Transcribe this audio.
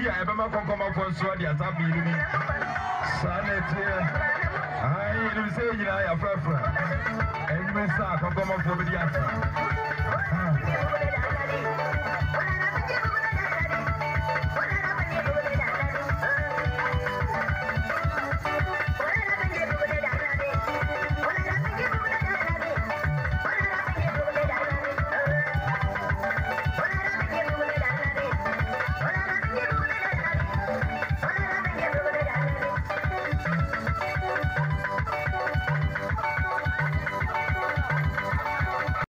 tea, I remember come up for Swadi at Abby. Sanity. I will say, you know, I have preference. And you may start come up for the answer.